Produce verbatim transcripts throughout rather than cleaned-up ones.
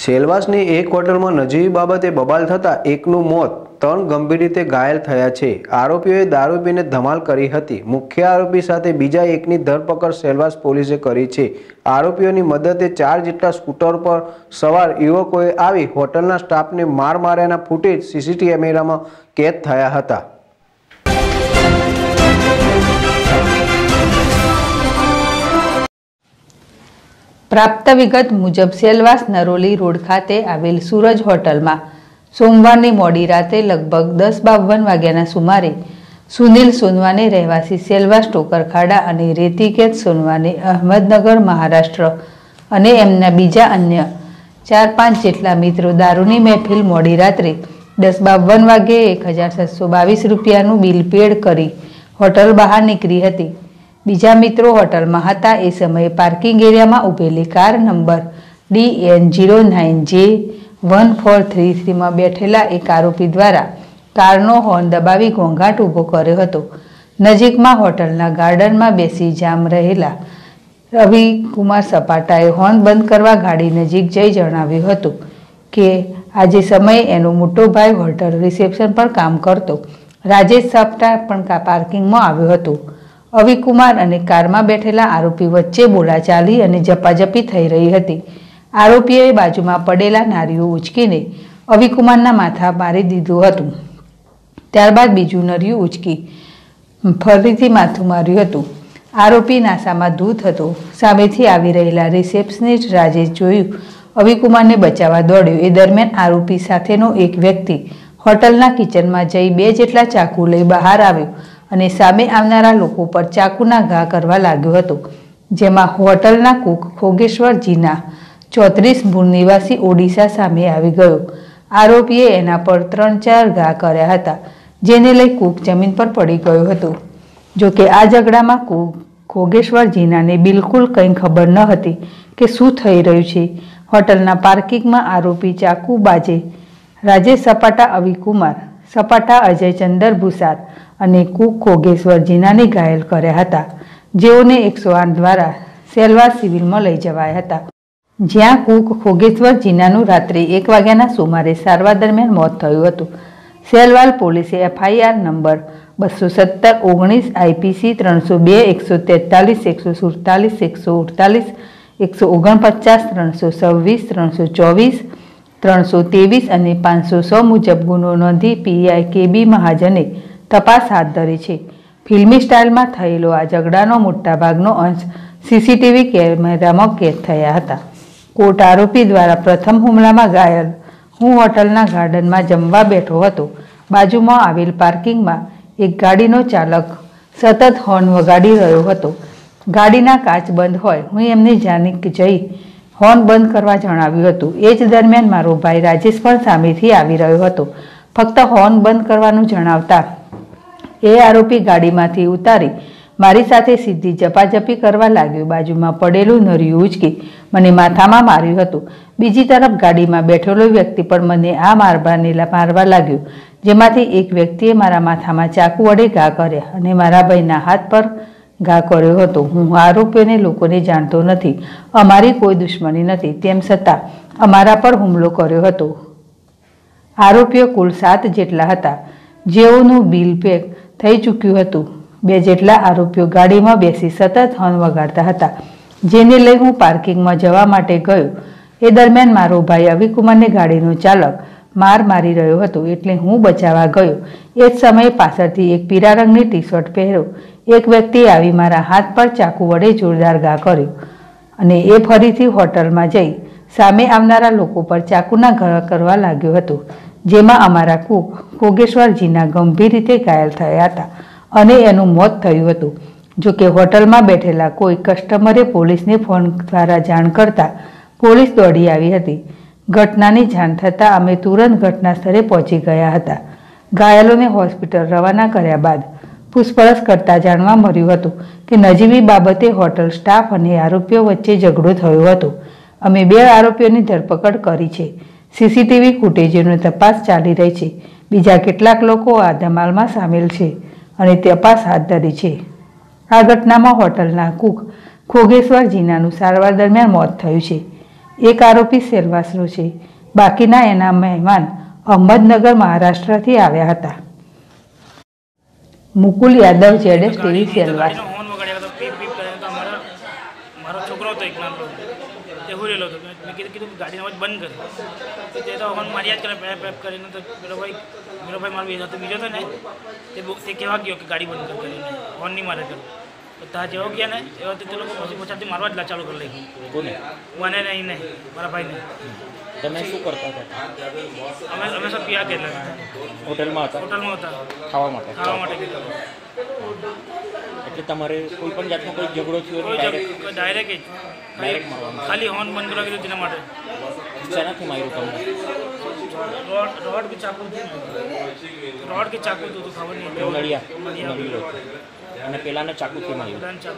સેલવાસની એક હોટલમાં નજીવી બાબતે બબાલ થતાં એકનું મોત, ત્રણ ગંભીર રીતે ઘાયલ થયા છે। આરોપીઓએ દારૂ પીને ધમાલ કરી હતી। મુખ્ય આરોપી સાથે બીજા એકની ધરપકડ સેલવાસ પોલીસે કરી છે। આરોપીઓની મદદે ચાર જેટલા સ્કૂટર પર સવાર યુવકોએ આવી હોટલના સ્ટાફને માર માર્યાના ફૂટેજ સીસીટીવી કેમેરામાં કેદ થયા હતા। प्राप्त विगत मुजब सेलवास नरोली रोड खाते आवेल सूरज होटल में सोमवार मोडी राते लगभग दस बावन वाग्याना सुमारे सुनील सोनवाने रहवासी सेलवास टोकरखाड़ा और रेतीकेत सोनवाने अहमदनगर महाराष्ट्र और एमना बीजा अन्य चार पांच जेटला मित्रों दारूनी महफिल मोडी रात्रे दस बावन वागे एक हज़ार सातसो बावीस रूपियानु बिल पेड करी होटल बहार निकली हती। बीजा मित्रों होटल में हता ए समये पार्किंग एरिया में उभेली car number D N zero nine J one four three three में बैठेला एक आरोपी द्वारा कारनो हॉर्न दबावी घोंघाट ऊभो कर्यो हतो। नजीक में होटलना गार्डन में बेसी जाम रहेला रवि कुमार सपाटाए हॉर्न बंद करवा गाड़ी नजीक जई जणाव्युं हतुं के आजे समये एनो मोटो भाई होटल रिसेप्शन पर काम करतो राजेश सपाटा पण पार्किंग में आव्यो हतो। अवि कुमार अने कार में बैठेला आरोपी वच्चे बोलाचाली अने जपाजपी थई रही हती। आरोपीए बाजू में पड़ेला नारियों उचकीने अवि कुमारना माथा मारी दीधुं हतुं। त्यारबाद बीजू नरिયું उचकी फरीथी माथुं मार्युं हतुं। आरोपी नासामां धूत हतो। सामेथी आवी रहेला रिसेप्शनिस्ट राजेश जोयुं अवि कुमारने बचाववा दौड्यो। ए दरमियान आरोपी साथेनो एक व्यक्ति होટલના કિચનમાં જઈ બે જેટલા ચાકુ લઈ બહાર આવ્યો અને સામે આવનારા લોકો પર ચાકુના ઘા કરવા લાગ્યો હતો, જેમાં હોટલના કુક ખોગેશ્વર જીના ચોત્રીસ મૂળ નિવાસી ઓડિશા સામે આવી ગયો। આરોપીએ એના પર ત્રણ ચાર ઘા કર્યા હતા, જેને લઈ કુક જમીન પર પડી ગયો હતો। જોકે આ ઝઘડામાં કુક ખોગેશ્વર જીનાને બિલકુલ કંઈ ખબર ન હતી કે શું થઈ રહ્યું છે। હોટલના પાર્કિંગમાં આરોપી ચાકુ બાજે राजेश सपाटा, अवि कुमार सपाटा, अजय चंदर भूसार अने कूक खोगेश्वर जीनाने घायल कर्या हता, जेओने एक सौ आठ द्वारा सेलवास सिविल में लई जवाया हता, ज्यां कूक खोगेश्वर जीनानु रात्रे एक वाग्याना सुमारे सारवार दरमियान मौत थयुं हतुं। सेलवाल पोलीसे एफआईआर नंबर बसो सत्तर ओगनीस आईपीसी त्रणसो बे एक सौ तेतालीस एक सौ सुड़तालीस एक सौ अड़तालीस एक सौ ओगणपचास त्रणसो छवीस त्रणसो चौवीस त्रणसो तेवीस और पांच सौ सौ मुजब गुनो नोंधी पीआई के बी महाजने तपास हाथ धरी है। फिल्मी स्टाइल में थयेलो आ झगड़ानो मोटा भागनो अंश सीसीटीवी कैमरा में कैद थया हता। कोर्ट आरोपी द्वारा प्रथम हुमला में घायल हूँ होटलना गार्डन में जमवा बैठो हतो। बाजू में आवेल पार्किंग में एक गाड़ीनो चालक सतत हॉर्न वगाड़ी रह्यो हतो। गाड़ीना काच बंद होय हूँ एमने जानी जई हॉर्न बंद करवा जणाव्युं हतुं। ए ज दरमियान मारो भाई राजेश पण सामेथी आवी रह्यो हतो। फक्त हॉर्न बंद करवानुं जणावता ए आरोपी गाड़ीमांथी उतारी मारी साथे सीधी जपाजपी करवा लाग्यो। बाजुमां पड़ेलुं नरिયું उचकी मने माथामां मार्युं हतुं। बीजी तरफ गाड़ीमां बेठेलो व्यक्ति पण मने आ मारवाने मारवा लाग्यो, जेमांथी एक व्यक्तिए मारा माथामां चाकू वडे घा कर्या अने मारा भाईना हाथ पर घा कर्यो हतो। हूँ आरोपीओने लोकोने जाणतो नथी, अमारी कोई दुश्मनी नथी, तेम छतां अमारा पर हुमलो कर्यो हतो। आरोपीओ कुल सात जेटला हता, जेओनुं बिल पे थई चूक्युं हतुं। बे जेटला आरोपीओ गाड़ीमां बेसी सतत हॉर्न वगाड़ता हता, जेने लई हूँ पार्किंगमां जवा माटे गयो। ए दरमियान मारो भाई अवि कुमारने गाड़ीनो चालक मार मारी रह्यो हतो, एटले हूँ बचावा गयो। ए ज समये पाछळथी एक पीरा रंगनी टी शर्ट पहेरो एक व्यक्ति आवी मारा हाथ पर चाकू वडे जोरदार घा कर्यो अने ए फरीथी होટલમાં जई सामे आवनारा लोको पर चाकूना घा करवा लाग्यो हतो, जेमां अमारा कूक खोगेश्वरजीना गंभीर रीते घायल थया हता अने एनुं मौत थयुं हतुं। जो कि होટલમાં બેઠેલા कोई कस्टमरे पोलीसने फोन द्वारा जाण करता पोलीस दौड़ी आवी हती। घटनानी जाण थतां अमे तुरंत घटना स्थळे पहोंची गया हता। घायलोने होस्पिटल रवाना कर्या बाद पूछपरछ करता जाणवा मळ्युं हतुं के नजीवी बाबते होटल स्टाफ अने आरोपीओ वच्चे झगड़ो थयो हतो। अमे बे आरोपीओनी धरपकड़ करी छे। सीसीटीवी फूटेजोनी तपास चाली रही छे। बीजा केटलाक लोको आ धमालमां सामेल छे अने तपास हाथ धरी छे। आ घटनामां होટલना कूक खोगेश्वर जीनानुं सारवार दरमियान मौत थयुं छे। એક આરોપી સેલવાસનો છે. બાકીના એના મહેમાન અહમદનગર મહારાષ્ટ્રથી આવ્યા હતા. મુકુલ યાદવ, જેડેશ ટીવી, સેલવાસ. મારો છોકરો હતો એક નાનો તે હુરેલો હતો. મેં કીધું કીધું ગાડીનો અવાજ બંધ કર. તે તો હોર્ન માર્યા જ કરે પેપ પેપ કરીને. તો પેલો ભાઈ પેલો ભાઈ મારો બીજો હતો બીજો હતો ને તે તે કહેવા ગયો કે ગાડી બંધ કર કરીને હોર્ન નહીં મારે કર. તો ત્યાં જેવો ગયા ને એવા તે લોકો પછી પછાડથી મારવા જ ચાલુ કરી લઈ. કોને? મને નહીં ને મારા ભાઈને. તમે શું કરતા હતા? અમે અમે સબ પીયા ગયેલા હોટલમાં હતા? હોટલમાં હતા ખાવા માટે? ખાવા માટે ગયેલા. એટલે તમારે કોઈ પણ જાતનો કોઈ ઝઘડો થયો? કોઈ ડાયરેક્ટ જગ- ડાયરેક્ટ જ ડાયરેક્ટ મારવાનું? ખાલી હોર્ન બંધ કરવા કીધું તેના માટે. શેનાથી માર્યું તમને? રોડ રોડ કે ચાકુ રોડ કે ચાકુ તો ખબર નહીં. નળિયા નળીલો અને પેલાને ચાકુથી માર્યું? પેલાને ચાકુ.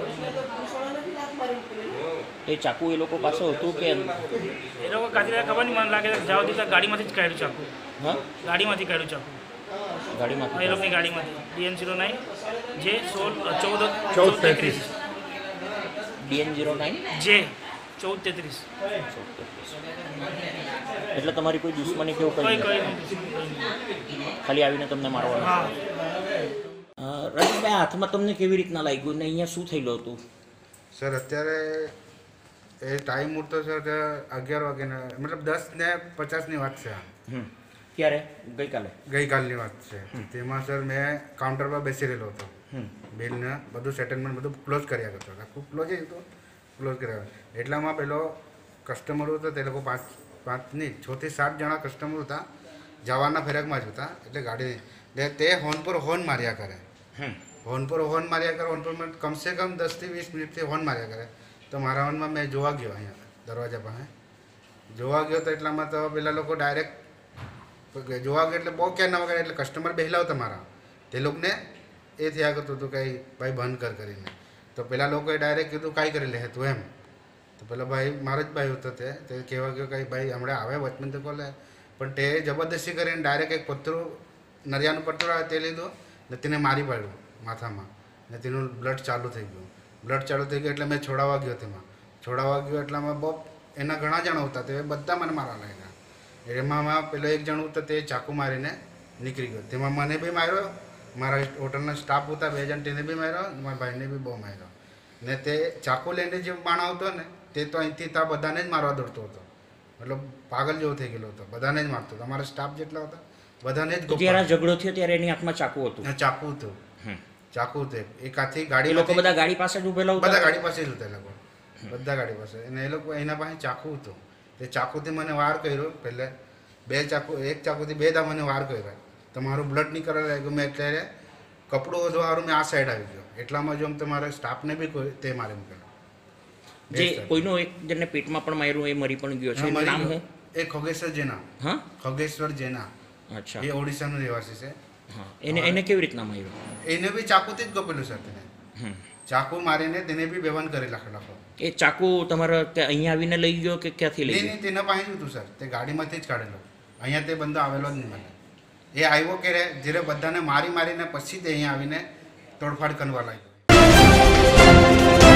એ ચાકુ એ લોકો પાસે હતું કે? એ લોકો કાઢી ખબર નહીં, મને લાગે જાવ દીધા ગાડીમાંથી જ કાઢ્યું ચાકુ. હા, ગાડીમાંથી કાઢ્યું ચાકુ. ગાડીમાંથી? એ લોકોની ગાડીમાંથી ડીએન ઝીરો નાઇન જે સોળ ચૌદ ચૌદ તેત્રીસ. ડીએન ઝીરો નાઇન જે ચૌદ તેત્રીસ. એટલે તમારી કોઈ દુશ્મની કેવું કોઈ કંઈ કોઈ નહીં? ખાલી આવીને તમને મારવાનું? હા. રજનીભાઈ, હાથમાં તમને કેવી રીતના લાગ્યું ને અહીંયા શું થયેલું હતું? સર અત્યારે એ ટાઈમ મૂર્તો સર અગિયાર વાગ્યાના મતલબ દસ ને પચાસની વાત છે. આ હમ ક્યારે? ગઈકાલે? ગઈકાલની વાત છે. તેમાં સર મેં કાઉન્ટર પર બેસી રહેલો હતો. હમ બિલને બધું સેટલમેન્ટ બધું ક્લોઝ કર્યા કરતો હતો. આખું ક્લોઝ જ હતું, ક્લોઝ કર્યા. એટલામાં પેલો કસ્ટમર હતો તે લોકો પાંચ પાંચ નહીં છથી સાત જણા કસ્ટમર હતા. જવાના ફેરકમાં જ હતા. એટલે ગાડી એટલે તે હોર્ન પર હોર્ન માર્યા કરે. હમ હોર્ન પર હોર્ન માર્યા કરે. હોર્ન પર કમસે કમ દસથી વીસ મિનિટથી હોર્ન માર્યા કરે. તો મારા હોર્નમાં મેં જોવા ગયો અહીંયા દરવાજા પાસે જોવા ગયો તો એટલામાં તો પેલા લોકો ડાયરેક્ટ જોવા ગયો એટલે બહુ ક્યાં ના વગર એટલે કસ્ટમર બેહલાવ તમારા તે લોકોને એ થયા કરતું હતું કંઈ ભાઈ બંધ કર કરીને. તો પેલા લોકોએ ડાયરેક્ટ કીધું કાંઈ કરી લે તું એમ. તો પેલો ભાઈ મારો જ ભાઈ હતો તે તે કહેવા ગયો કંઈ ભાઈ હમણાં આવે વચમાં તો કોલે પણ તે જબરદસ્તી કરીને ડાયરેક્ટ એક પથરું નરિયાનું પથરું આવે તે લીધું ને તેને મારી પાડ્યું માથામાં ને તેનું બ્લડ ચાલુ થઈ ગયું. બ્લડ ચાલુ થઈ ગયું એટલે મેં છોડાવવા ગયો તેમાં છોડાવવા ગયો એટલામાં બહુ એના ઘણા જણા હતા તે બધા મને મારવા લાગ્યા. એમાં પેલો એક જણ હતો તે ચાકુ મારીને નીકળી ગયો. તેમાં મને બી માર્યો, મારા હોટલના સ્ટાફ હતા બે જણ તેને બી માર્યો, મારા ભાઈને બી બહુ માર્યો. ને તે ચાકુ લઈને જે માણસ આવતો ને તે તો અહીંથી ત્યાં બધાને જ મારવા દોડતો હતો. મતલબ પાગલ જેવો થઈ ગયેલો હતો, બધાને જ મારતો હતો. અમારા સ્ટાફ જેટલા હતા બધાને જ જ્યારે ઝઘડો થયો ત્યારે એની હાથમાં ચાકુ હતું? ચાકુ હતું ચાકુ હતું એક હાથી એ ગાડી લોકો બધા ગાડી પાસે જ ઉભેલા બધા હતા? ગાડી પાસે જ હતા એ લોકો બધા ગાડી પાસે. અને એ લોકો એના પાસે ચાકુ હતું. તે ચાકુથી મને વાર કર્યો. પહેલે બે ચાકુ એક ચાકુથી બે દા મને વાર કર્યા. તો મારું બ્લડ નીકળવા લાગ્યું. મેં એટલે કપડું વધવાવાળું મેં આ સાઈડ આવી ગયો. એટલામાં જો તમારા સ્ટાફને બી કોઈ તે મારે મૂકેલો. જે કોઈનો એક જણને પેટમાં પણ માર્યું એ મરી પણ ગયો છે, એનું નામ શું? એ ખગેશ્વર જેના. હા, ખગેશ્વર જેના. અચ્છા. એ ઓડિશાનો રહેવાસી છે. હા, એને એને કેવી રીતના માર્યું? એને બી ચાકુથી જ ગપેલું સર તેને. હમ ચાકુ મારીને તેને બી બેભાન કરી નાખો નાખો. એ ચાકુ તમારા ત્યાં અહીંયા આવીને લઈ ગયો કે ક્યાંથી લઈ નહીં ગયો? નહીં તેના પાસે જ હતું સર. તે ગાડીમાંથી જ કાઢેલો. અહીંયા તે બંદો આવેલો જ નહીં મને. એ આવ્યો કે જ્યારે બધાને મારી મારીને પછી તે અહીંયા આવીને તોડફાડ કરવા લાગ્યો.